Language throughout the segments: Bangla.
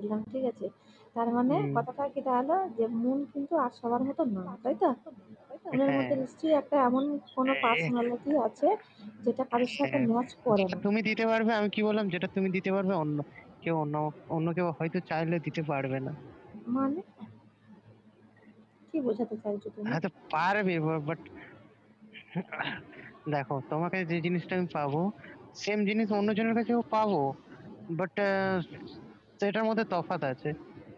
দিলাম, ঠিক আছে? তার মানে কথাটা কি দাঁড়ালো যে মন কিন্তু আর সবার মতো না, তাই তো? মনের হ্যাঁ মধ্যে নিশ্চয়ই একটা এমন কোনো পার্সোনালিটি আছে যেটা কারোর সাথে হ্যাঁ ম্যাচ করে যেটা না। তুমি দিতে পারবে, আমি কি বললাম, যেটা তুমি দিতে পারবে অন্য অন্য কেউ হয়তো চাইলে দিতে পারবে না। মানে কি বোঝাতে চাইছো তুমি? হয়তো পারবে, বাট দেখো, তোমাকে যে জিনিসটা আমি পাবো, সেম জিনিস অন্যজনের কাছেও পাবো, বাট সেটার মধ্যে তফাৎ আছে।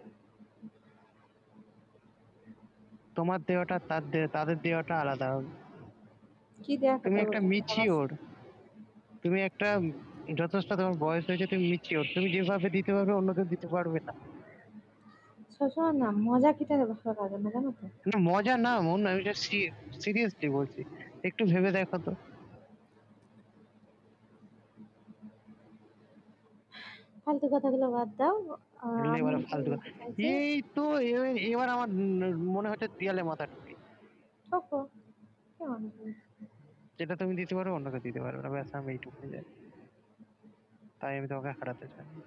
তোমার দেওয়াটা তাদের দেওয়াটা আলাদা হবে। কি দেওয়ার তুমি কথা একটা বলছো আবার? মিচিওর, তুমি একটা যথেষ্ট তোমার বয়স হয়েছে, তুমি মিচিওর, তুমি যেভাবে দিতে পারবে অন্য কেউ দিতে পারবে না। সবসময় না মজা কিটা ভালো লাগে না, জানো তো? না মজা না মন, আমি সিরিয়াসলি বলছি, একটু ভেবে দেখো তো। ফালতু কথাগুলো বাদ দাও। আমি এবারে ফালতু কথা। বলতে চাইছি, এই তো এবার আমার মনে হচ্ছে দেয়ালে মাথা ঠুকি। ঠোকো, কি মনে করি? যেটা তুমি দিতে পারো অন্যকে দিতে পারবে না, ব্যাস আমি এইটুকুনি জানি। তাই আমি তোমাকে হারাতে চাই না।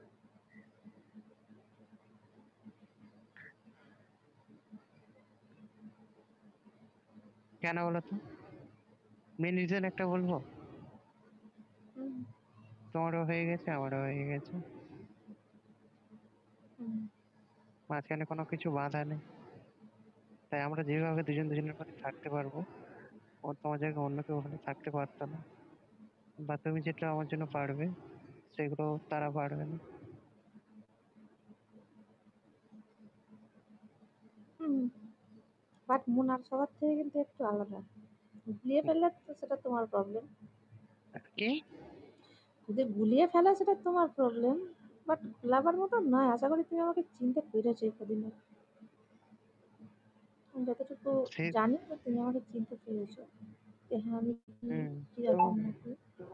কেন বলো তো? মেন রিজন একটা বলবো, হুম, তোমারও হয়ে গেছে আমারও হয়ে গেছে, হুম, মাঝখানে কোনো কিছু বাধা নেই। তাই আমরা যেভাবে দুজন দুজনের মধ্যে থাকতে পারবো, ও তোমার জায়গায় অন্য কেউ ওখানে থাকতে পারতো না। বা তুমি যেটা আমার জন্য পারবে সেগুলো তারা পারবে না। হুম। বাট মন আর সবার থেকে কিন্তু একটু আলাদা। গুলিয়ে ফেললে তো সেটা তোমার প্রবলেম। কি? যদি গুলিয়ে ফেলে সেটা তোমার প্রবলেম। বাট ভোলাবার মতো নয়। আশা করি তুমি আমাকে চিনতে পেরেছো এই কদিনে। আমি যতটুকু সে জানি যে তুমি আমাকে চিনতে পেরেছো। যে হ্যাঁ আমি কি হুম কিরকম নাকি।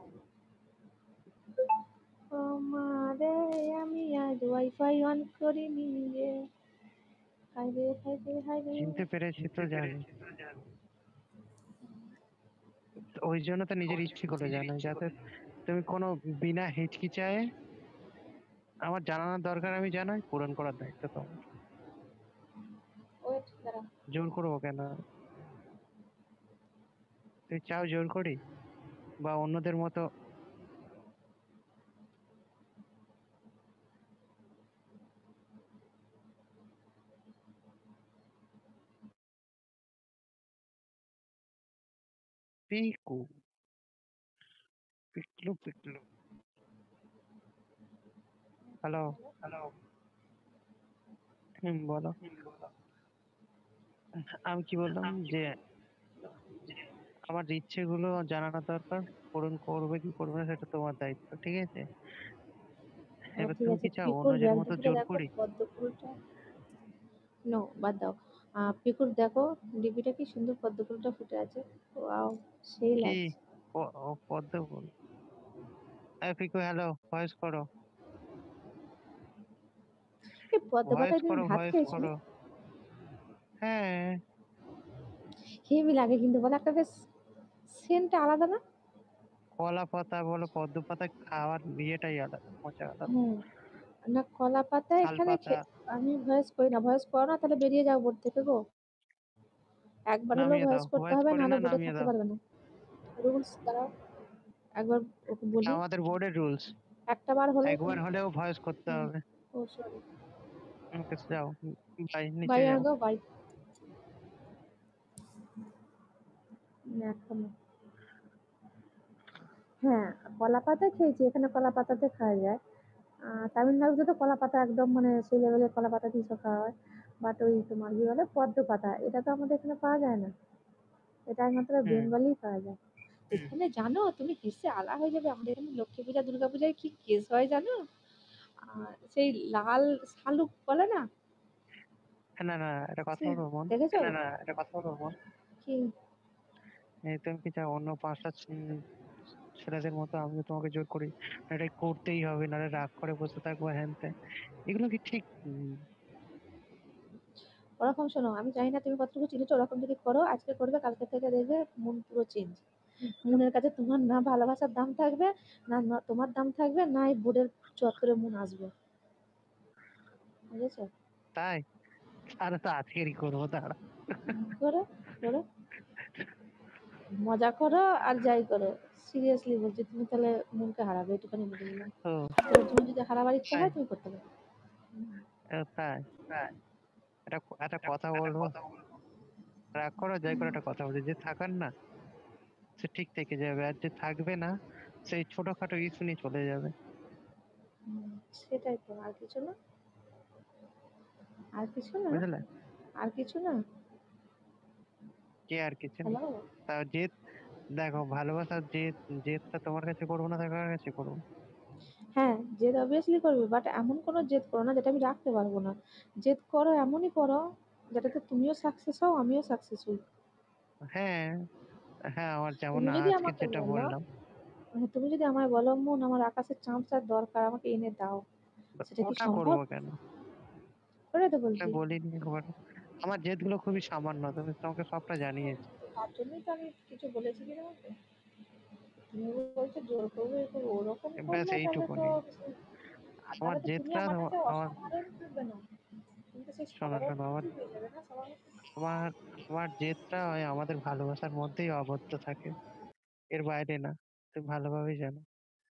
ও মা রে, আমি আজ ওয়াইফাই অন করিনি রে। হায় রে, হায় রে, হায় রে। চিনতে পেরেছি তো জানি, ওই জন্য তো নিজের ইচ্ছে করে জানাই, যাতে তুমি কোনো বিনা হিচকিচায়ে আমার জানানোর দরকার আমি জানাই, পূরণ করার দায়িত্ব তোমার। ওয়েট দাঁড়াও। জোর করবো কেন? তুই চাও জোর করি, বা অন্যদের মতো? পিকু, পিকলু পিকলু। হ্যালো। হ্যালো। বলো। আমি কি বললাম যে আমার ইচ্ছেগুলো জানানো দরকার, পূরণ করবে কি করবে না সেটা তোমার দায়িত্ব, ঠিক আছে? এবার ঠিক তুমি আছে, কি চাও পিকুর অন্যদের ব্যাগ মতো দুপুরে জোর দেখো করি? পদ্ম ফুলটা। নো, বাদ দাও। পিকুর দেখো ডিপিটা কি সুন্দর পদ্ম ফুলটা ফুটে আছে। ওয়াও, সেই কি? লাগছে। পদ্ম ফুল? পিকু, হ্যালো, ভয়েস করো, এই পদ্ম ভয়েস পাতায় তুমি করো, ভাত ভয়েস খেয়েছো? করো। হ্যাঁ। হেভি লাগে কিন্তু বলে, একটা বেশ সেন্টটা আলাদা না? কলা পাতা বলো পদ্ম পাতা, খাওয়ার ইয়েটাই আলাদা, মজা আলাদা। হ্যাঁ। না, কলা পাতা শাল এখানে পাতা। আমি ভয়েস করি না। ভয়েস করো না তাহলে বেরিয়ে যাও বোর্ড থেকে গো। একবার হলেও নামিয়ে দাও, ভয়েস করতে ভয়েস হবে, করি নাহলে না, বোর্ডে নামিয়ে থাকতে দাও। পারবে না। রুলস দাঁড়াও, একবার ওকে এটা বলি। আমাদের বোর্ডের রুলস, একটা বার হলেই একবার তুমি। হলেও ভয়েস করতে হুম। হবে। ও সরি। ওকে যাও, বাই, নিচে বাই আর যাও। Go bye. এখন হ্যাঁ, কলা পাতা খেয়েছি, এখানে কলা পাতাতে খাওয়া যায়। তামিলনাড়ুতে তো কলা পাতা একদম মানে সেই লেভেলের কলা পাতা দিয়ে খাওয়া হয়। বাট ওই তোমার কি বলে পদ্ম পাতা, এটা তো আমাদের এখানে পাওয়া যায় না। এটা একমাত্র হুম। বেঙ্গলেই পাওয়া যায়। এখানে জানো তুমি হেসে আলা হয়ে যাবে, আমাদের এখানে লক্ষ্মী পূজা দুর্গা পূজায় কি কেস হয় জানো? সেই লাল শালুক বলে না? না না, এটা কথা সেই, বলবো মন। দেখেছো? এটা কথা বলবো। কি? এই তুমি কি চাও অন্য 5টা ছেলেদের মতো আমিও তোমাকে জোর করি, এটা করতেই হবে, নাহলে রাগ করে বসে থাকবো, হ্যান ত্যান? এগুলো কি ঠিক? ওরকম শোনো, আমি জানি না তুমি কতটুকু চিনেছো, ওরকম যদি করো আজকে করবে কালকে থেকে দেখবে মন পুরো চেঞ্জ। মনের কাছে তোমার না ভালোবাসার দাম থাকবে, না তোমার দাম থাকবে, না এই বোর্ডের চত্বরে মন আসবে। বুঝেছো? তাই? তাহলে তো আজকেরই করবো, দাঁড়া। করো, করো। মজা করো আর যাই করো। সিরিয়াসলি বলছি, তুমি তাহলে মনকে হারাবে, এটুখানি বলে দিলাম। ও এবার তোমার যদি হারাবার ইচ্ছা তাই? হয় তুমি করতে পারো। হুম। তাই? একটা একটা কথা বলবো, রাগ করো যাই করে একটা কথা বলছি, যে থাকার না সে ঠিক থেকে যাবে, আর যে থাকবে না সেই ছোটখাটো ইস্যু নিয়ে চলে যাবে। হুম, সেটাই তো, আর কিছু না, আর কিছু না, বুঝলে? আর কিছু না। কে আর কিছু না? হ্যালো। তা জেদ, দেখো ভালোবাসার জেদটা তোমার কাছে করবো না, তার কাছে করবো। হ্যাঁ, জেদ অবভিয়াসলি করবে, বাট এমন কোনো জেদ করো না যেটা আমি রাখতে পারবো না। জেদ করো এমনই করো যেটাতে তুমিও সাকসেস হও, আমিও সাকসেস হই। হ্যাঁ, হ্যাঁ, আমার যেমন তুমি যদি আজকে আমাকে যেটা বলো, বললাম। তুমি যদি আমায় বলো, মন আমার আকাশের চাঁদটার দরকার, আমাকে এনে দাও, সেটা কি ওটা সম্ভব? করবো কেন? করে তো আমি বলছি। বলিনি একবার, আমার জেদগুলো খুবই সামান্য, তুমি তোমাকে সবটা জানিয়েছি। তার জন্যই তো আমি কিছু বলেছি কি তোমাকে? তুমি বলছো জোর করবো, এ করবো, ওরকম ব্যাস করলে তাহলে তো এইটুকুনি। আমার তাহলে তো তুমি জেদটা আমার কাছে আমার অসাধারণ থাকবে না, তুমি তো সেই শোনো সাধারণ শোনো, আমার মানুষই হয়ে যাবে না সবার মধ্যে। আমার আমার জেদটা ওই আমাদের ভালোবাসার মধ্যেই আবদ্ধ থাকে, এর বাইরে না। তুমি ভালোভাবেই জানো।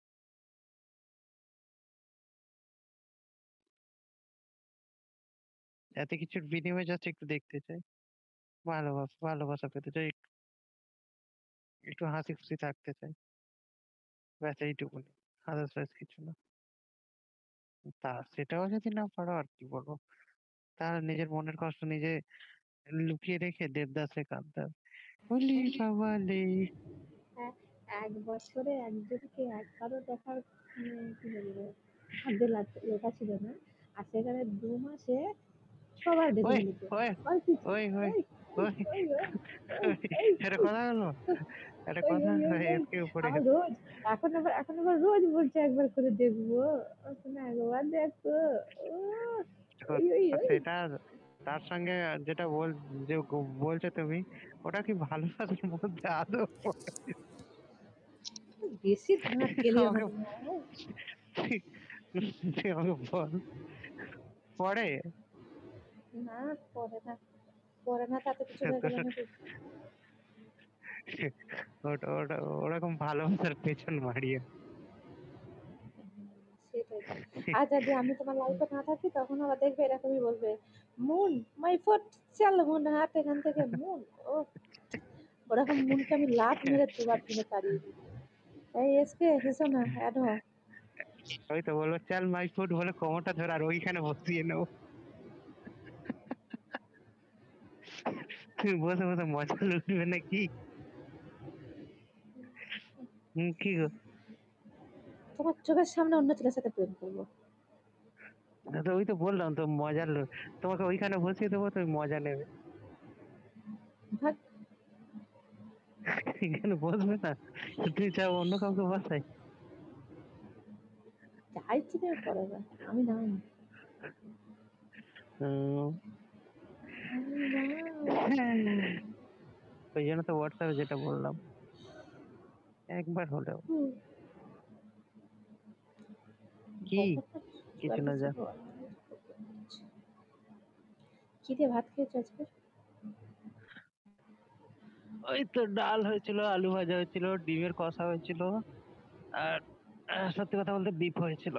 এত কিছুর বিনিময়ে জাস্ট একটু দেখতে চাই, ভালোবাসা ভালোবাসা পেতে চাই, একটু একটু হাসি খুশি থাকতে চাই, ব্যাস এইটুকুনি। আদার্স কিছু না। তা সেটাও যদি না পারো আর কি বলবো, তাহলে নিজের মনের কষ্ট নিজে লুকিয়ে রেখে দেবদাসে কাঁদতে হবে। ওলে বাবালে। হ্যাঁ, ১ বছরে একজনকে একবারও দেখার কি বলবো, ভাগ্যে লেখা ছিল না। আর সেখানে ২ মাসে সবার দেখে ওই ফেলেছে। ওই ওই পিচ্চি, ওই ওই ওই, ওই, ওই ওই, ওই, ওই, ওই, ওই, একটা ওই, কথা হলো, একটা ওই, কথা, ওই, ওই, ওই। এর উপরে আমার রোজ, এখন আবার রোজ বলছে একবার করে দেখবো। না একবার দেখো। ওহ! ওই, ওই, ওই। সেটা তার সঙ্গে যেটা যে বলছো তুমি, ওটা কি ভালোবাসার মধ্যে আদৌ পড়ে? বেশি দাঁত কেলিও না আমাকে তুমি। হ্যাঁ? তুই আমাকে বল, পড়ে? না, পড়ে না। পড়ে না তাতে কিছু হয়ে গেল নাকি? ওটা ওটা ওরকম ভালোবাসার পেছন মারিয়ে। সেটাই তো। আর যদি আমি তোমার লাইফে না থাকি তখন আবার দেখবে এরকমই বলবে, মুন মাই ফুট, চল মুন হাট এখান থেকে মুন। ও, ওরকম মুনকে আমি লাত মেরে দুবার দিনে তাড়িয়ে দিই। এই এসকে হেসো না, অ্যাড হও। ওই তো বলবো চল মাই ফুড বলে কোমরটা ধরে আর ওইখানে বসিয়ে নেবো, তুমি বসে বসে মজা লুটবে নাকি? কি গো? তোমার চোখের সামনে অন্য ছেলের সাথে প্রেম করবো। তো ওই তো বললাম তো মজার তোমাকে ওইখানে বসিয়ে দেবো, তুমি মজা নেবে। ভাগ, এখানে বসবে না, তুমি চাও অন্য কাউকে বসাই? যা ইচ্ছে তুমি করো না। আমি নাই। উম, আমি নাই। ওই জন্য তো হোয়াটসঅ্যাপে যেটা বললাম, একবার হলেও। হুম, কি? ব্যাপারটা কি কিছু আর না, কিছু যা। হয়। কি দিয়ে ভাত খেয়েছো আজকে? ওই তো ডাল হয়েছিল, আলু ভাজা হয়েছিল, ডিমের কষা হয়েছিল, আর সত্যি কথা বলতে বিফ হয়েছিল।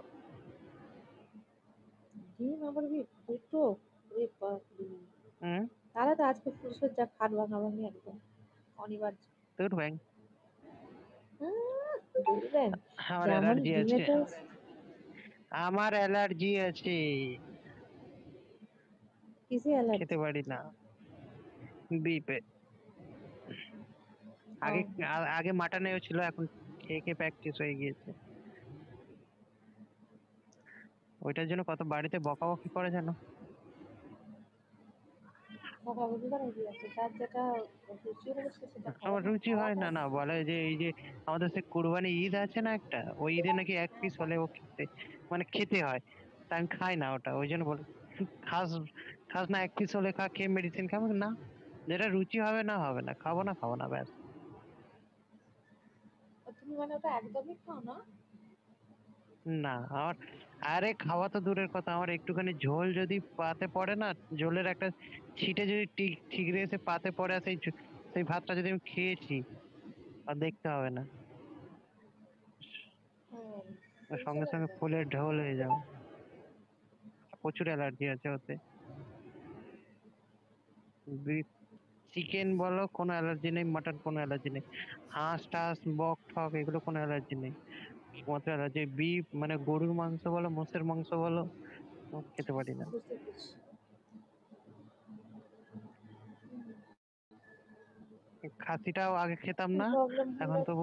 ডিম আবার বিট দুটো? ওরে বাপরে! হুম। তাহলে তো আজকে ফুলসজ্জা খাট ভাঙাভাঙি একদম অনিবার্য। তোর ব্যাং, দেখবেন আমার যেমন অ্যালার্জি আছে, ডিমেতে আমার অ্যালার্জি আছে, কিসে খেতে অ্যালার্জি? পারি না বিফে। ও, আগে আগে মাটনেও ছিল, এখন খেয়ে খেয়ে প্র্যাকটিস হয়ে গিয়েছে। ওইটার জন্য কত বাড়িতে বকাবকি করে জানো? বকাবকি করার কি আছে? যার যেটা রুচি হবে সে সেটা খাবে আমার না, রুচি খাওয়া হয় না, যায় না না। বলে যে এই যে আমাদের সে কুরবানি ঈদ আছে না একটা, ওই ঈদে নাকি এক পিস হলেও খেতে, মানে খেতে হয়। তা আমি খাই না ওটা, ওই জন্য বলে খাস, খাস না, এক পিস হলে খা, খেয়ে মেডিসিন খাবো না, যেটা রুচি হবে না হবে না, খাবো না খাবো না, ব্যাস। তুমি মানে ওটা একদমই খাও না? না, আমার আরে খাওয়া তো দূরের কথা, আমার একটুখানি ঝোল যদি পাতে পড়ে না, ঝোলের একটা ছিটে যদি ঠিকরে এসে পাতে পড়ে, আর সেই ভাতটা যদি আমি খেয়েছি, আর দেখতে হবে না, আর সঙ্গে সঙ্গে ফুলের ঢোল হয়ে যাবে। প্রচুর অ্যালার্জি আছে ওতে। চিকেন বলো কোনো অ্যালার্জি নেই, মাটন কোনো অ্যালার্জি নেই, হাঁস টাস বক ঠক এগুলো কোনো অ্যালার্জি নেই। শুধুমাত্র অ্যালার্জি বিফ, মানে গরুর মাংস বলো, মোষের মাংস বলো, খেতে পারি না। বুঝতে পেরেছি। খাসিটাও আগে খেতাম না, প্রবলেম এখন হলে তবু।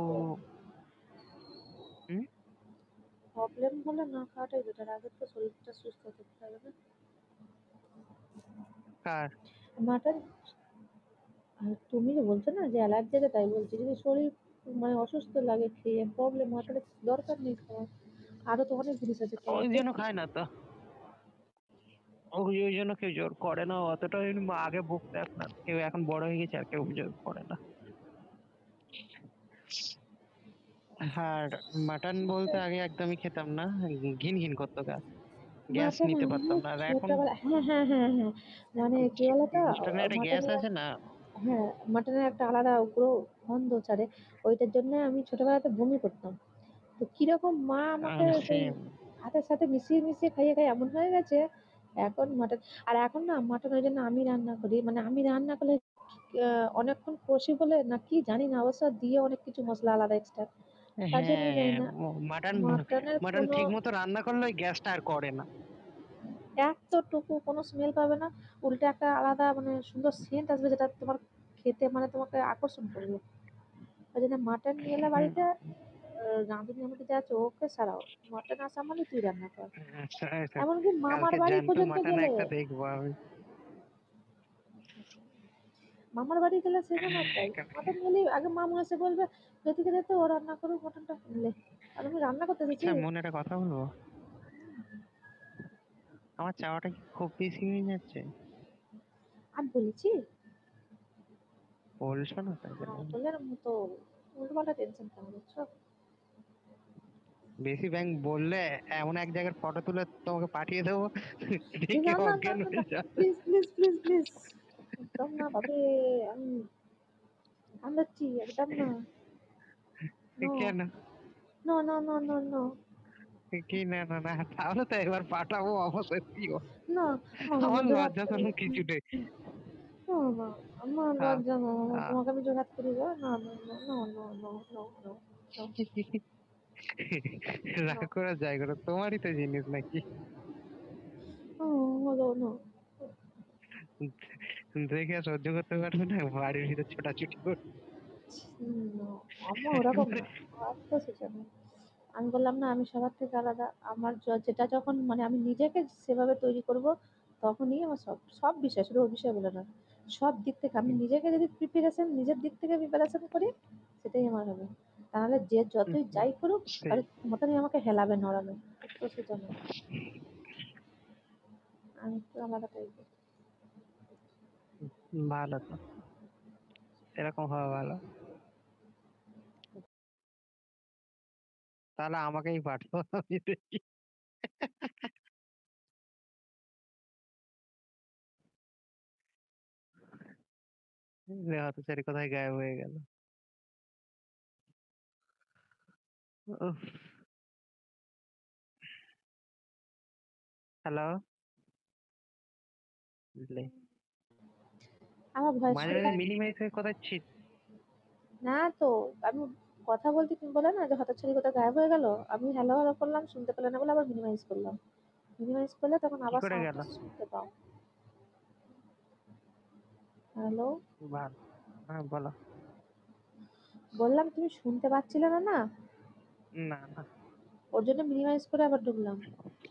হুম। প্রবলেম হলে না খাওয়াটাই বেটার, আগে তো শরীরটা সুস্থ থাকতে হবে না। কার? মাটন, আর তুমি যে বলছো না যে অ্যালার্জি আছে, তাই বলছি যদি শরীর মানে অসুস্থ লাগে খেয়ে প্রবলেম হয় তাহলে দরকার নেই খাওয়ার। আরো তো অনেক জিনিস আছে ওই খাওয়াতে। জন্য খায় না তো, ওই ওই জন্য কেউ জোর করে না অতটা। ওই আগে বকতো, এখন আর কেউ, এখন বড় হয়ে গেছে আর কেউ জোর করে না। আর মাটন বলতে আগে একদমই খেতাম না, ঘিন ঘিন করতো গা, গ্যাস মাটন নিতে আমি পারতাম না। আর এখন ছোটবেলা, হ্যাঁ হ্যাঁ হ্যাঁ হ্যাঁ, মানে কি বলতো, মাটনের একটা গ্যাস মাটনের, আছে না। হ্যাঁ মাটনের একটা আলাদা উগ্র গন্ধ ছাড়ে, ওইটার জন্য আমি ছোটবেলাতে বমি করতাম। তো কিরকম মা আমাকে সেই সেম। ভাতের সাথে মিশিয়ে মিশিয়ে খাইয়ে খাইয়ে এমন হয়ে গেছে এখন মাটন। আর এখন না মাটনের জন্য আমি রান্না করি, মানে আমি রান্না করলে অনেকক্ষণ কষি বলে না কি জানি না, অবশ্য দিয়ে অনেক কিছু মশলা আলাদা এক্সট্রা, তার জন্যই জানি হ্যাঁ, না মাটন, মাটনের মাটন কোনো ঠিক মতো রান্না করলে ওই গ্যাসটা আর করে না। এতটুকু কোনো স্মেল পাবে না, উল্টে একটা আলাদা মানে সুন্দর সেন্ট আসবে যেটা তোমার খেতে মানে তোমাকে আকর্ষণ করবে। ওই জন্য মাটন নিয়ে এলে হুম। বাড়িতে, রাঁধুনি আমাকে যা আছে ওকে ছাড়াও, মাটন আসা মানে তুই রান্না কর। আচ্ছা, আচ্ছা। এমনকি মামার কালকে বাড়ি জ্যান্ত পর্যন্ত মাটন গেলে, একটা দেখবো আমি। মামার বাড়ি গেলে সেখানেও তাই, কালকে। মাটন নিলেই আগে মামু এসে বলবে এদিকে দে তো, ও রান্না করুক মটনটা নিলে। আর আমি রান্না করতে এসেছি। আচ্ছা, মনে একটা কথা বলবো, আমার চাওয়াটা কি খুব বেশি হয়ে যাচ্ছে? আমি বলেছি বলছো না তাই জন্য। পাগলের মতো উল্টোপাল্টা টেনশন কেন করছো? বেশি ব্যাংক বললে এমন এক জায়গার ফটো তুলে তোমাকে পাঠিয়ে দেবো, না দেখে না না অজ্ঞান না না, হয়ে যাবে। প্লিজ প্লিজ প্লিজ প্লিজ, একদম না ভাবে, আমি কামড়াচ্ছি একদম না। নো কেন? No no no no no কি না না না, তাহলে তো এবার পাঠাবো অবশ্যই sure। না, আমাকে আমি আমার জোড়হাত লজ্জা করি, শরম কিছু নেই। না না, আমার আহ, লজ্জা না, আহ, তোমাকে আমি জোড়হাত করি গো, না না না no no no no no no রাগ নো করার জায়গা না, তোমারই তো জিনিস নাকি। নো নো নো দেখে সহ্য করতে পারবে না, বাড়ির ভিতরে ছোটাছুটি করবে। নো, আমার ওরকম না, আর তো সেটা না। আমি বললাম না আমি সবার থেকে আলাদা, আমার যেটা যখন মানে আমি নিজেকে সেভাবে তৈরি করব, তখনই আমার সব সব বিষয়, শুধু ওই বিষয় বলে না, সব দিক থেকে আমি নিজেকে যদি প্রিপারেশন, নিজের দিক থেকে প্রিপারেশন করি, সেটাই আমার হবে। তাহলে যে যতই যাই করুক, সেই। তার মতনই আমাকে হেলাবে নড়াবে, তো সেটা না, আমি একটু আলাদা টাইপের। ভালো তো, এরকম হওয়া ভালো। তাহলে আমাকেই পাঠাবো, আমি দেখি। হয়তো সেরি কোথায় গায়েব হয়ে গেল। উফ। হ্যালো। বুঝলে, আমার ভয়েস মাঝে শুনতে, মাঝে মিনিমাইজ হয়ে কোথায় ছি। না তো আমি কথা বলতে তুমি বলে না যে হঠাৎ ছেলে কোথাও গায়েব হয়ে গেল, আমি হ্যালো হ্যালো করলাম, শুনতে পেলে না বলে আবার মিনিমাইজ করলাম, মিনিমাইজ করলে তখন কি আবার করে গেল? সাউন্ডটা শুনতে পাও। হ্যালো, ভালো। হ্যাঁ, বলো। বললাম তুমি শুনতে পাচ্ছিলে না না, না না। ওর জন্য মিনিমাইজ করে আবার ঢুকলাম।